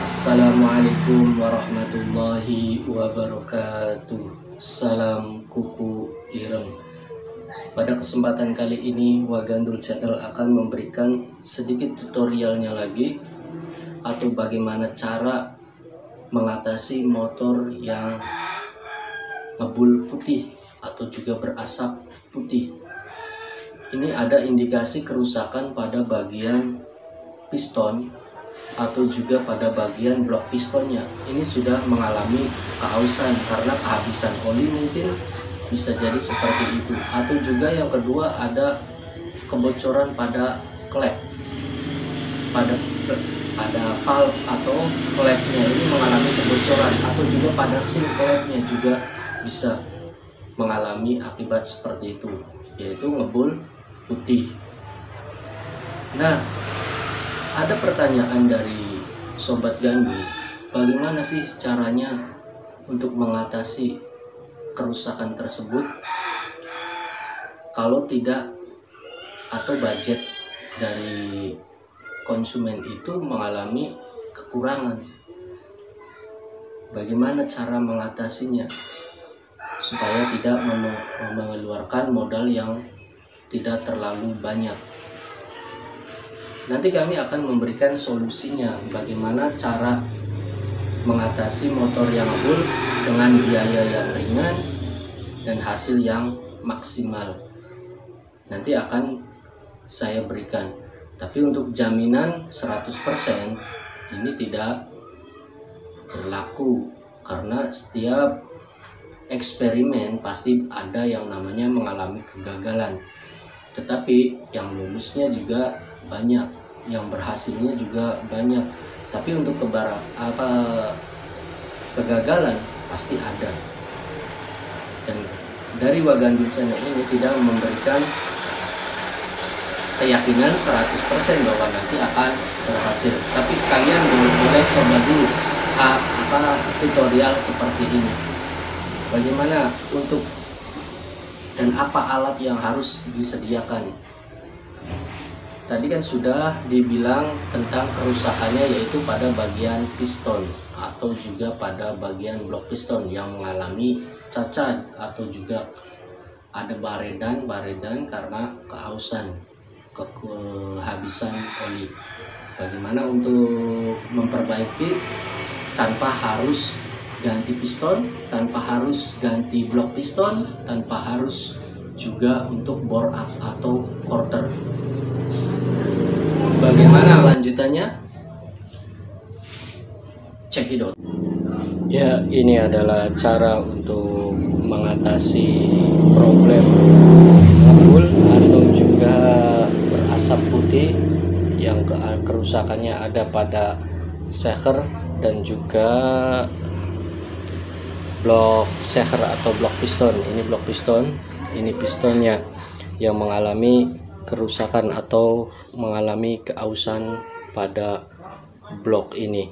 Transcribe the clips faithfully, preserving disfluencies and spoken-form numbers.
Assalamualaikum warahmatullahi wabarakatuh. Salam kuku ireng. Pada kesempatan kali ini Wagandul Channel akan memberikan sedikit tutorialnya lagi, atau bagaimana cara mengatasi motor yang ngebul putih atau juga berasap putih. Ini ada indikasi kerusakan pada bagian piston atau juga pada bagian blok pistonnya. Ini sudah mengalami kehausan karena kehabisan oli, mungkin bisa jadi seperti itu. Atau juga yang kedua, ada kebocoran pada klep, pada pada valve atau klepnya ini mengalami kebocoran, atau juga pada sim klepnya juga bisa mengalami akibat seperti itu, yaitu ngebul putih. Nah, ada pertanyaan dari Sobat Gandul, bagaimana sih caranya untuk mengatasi kerusakan tersebut kalau tidak, atau budget dari konsumen itu mengalami kekurangan. Bagaimana cara mengatasinya supaya tidak mengeluarkan modal yang tidak terlalu banyak? Nanti kami akan memberikan solusinya, bagaimana cara mengatasi motor yang ngebul dengan biaya yang ringan dan hasil yang maksimal. Nanti akan saya berikan. Tapi untuk jaminan seratus persen ini tidak berlaku, karena setiap eksperimen pasti ada yang namanya mengalami kegagalan. Tetapi yang lulusnya juga banyak, yang berhasilnya juga banyak. Tapi untuk kebar apa kegagalan pasti ada. Dan dari Wagandul Channel ini tidak memberikan keyakinan seratus persen bahwa nanti akan berhasil. Tapi kalian boleh coba dulu apa tutorial seperti ini. Bagaimana untuk dan apa alat yang harus disediakan. Tadi kan sudah dibilang tentang kerusakannya, yaitu pada bagian piston atau juga pada bagian blok piston yang mengalami cacat, atau juga ada baredan baredan karena kehausan, kehabisan oli. Bagaimana untuk memperbaiki tanpa harus ganti piston, tanpa harus ganti blok piston, tanpa harus juga untuk bore up atau quarter. Bagaimana lanjutannya? Cekidot. Ya, ini adalah cara untuk mengatasi problem ngebul atau juga berasap putih yang kerusakannya ada pada seher dan juga blok seher atau blok piston. Ini blok piston, ini pistonnya yang mengalami kerusakan atau mengalami keausan pada blok ini.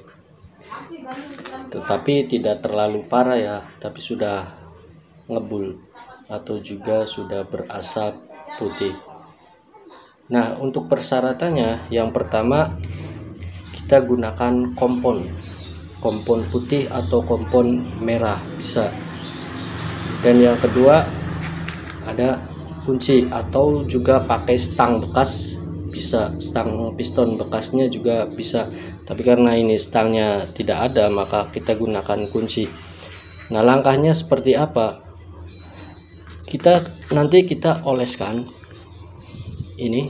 Tetapi tidak terlalu parah ya, tapi sudah ngebul atau juga sudah berasap putih. Nah, untuk persyaratannya, yang pertama kita gunakan kompon kompon putih atau kompon merah bisa. Dan yang kedua ada kunci, atau juga pakai stang bekas bisa, stang piston bekasnya juga bisa. Tapi karena ini stangnya tidak ada, maka kita gunakan kunci. Nah, langkahnya seperti apa? Kita nanti kita oleskan ini,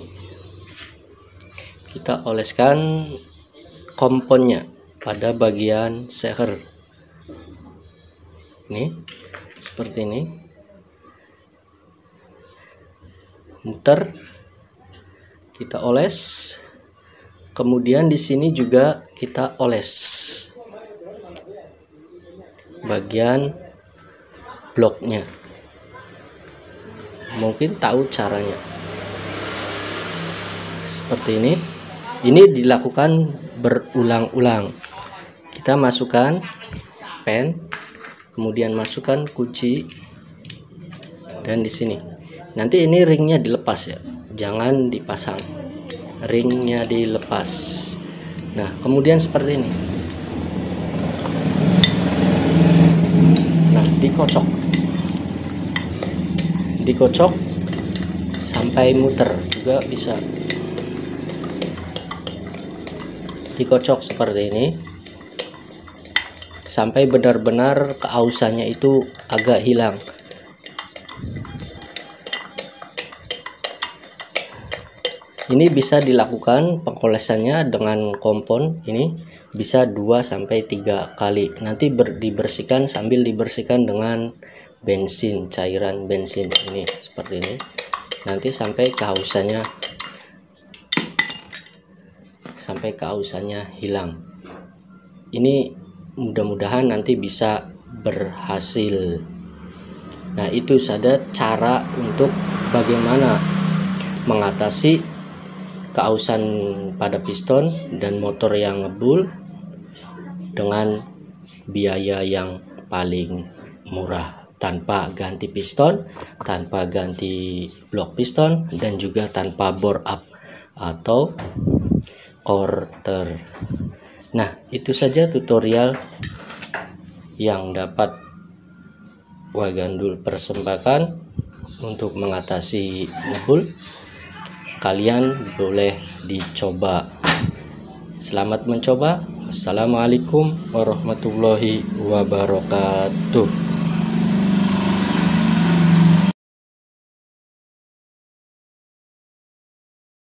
kita oleskan komponnya pada bagian seher ini, seperti ini, muter, kita oles. Kemudian di sini juga kita oles bagian bloknya. Mungkin tahu caranya seperti ini. Ini dilakukan berulang-ulang. Kita masukkan pen, kemudian masukkan kunci, dan di sini nanti ini ringnya dilepas ya, jangan dipasang, ringnya dilepas. Nah, kemudian seperti ini, dikocok dikocok sampai muter juga bisa, dikocok seperti ini sampai benar-benar keausannya itu agak hilang. Ini bisa dilakukan pengolesannya dengan kompon ini bisa dua sampai tiga kali. Nanti ber, dibersihkan sambil dibersihkan dengan bensin, cairan bensin ini seperti ini. Nanti sampai kehausannya sampai kehausannya hilang. Ini mudah-mudahan nanti bisa berhasil. Nah, itu saja cara untuk bagaimana mengatasi keausan pada piston dan motor yang ngebul dengan biaya yang paling murah, tanpa ganti piston, tanpa ganti blok piston, dan juga tanpa bore up atau quarter. Nah, itu saja tutorial yang dapat Wagandul persembahkan untuk mengatasi ngebul. Kalian boleh dicoba. Selamat mencoba. Assalamualaikum warahmatullahi wabarakatuh.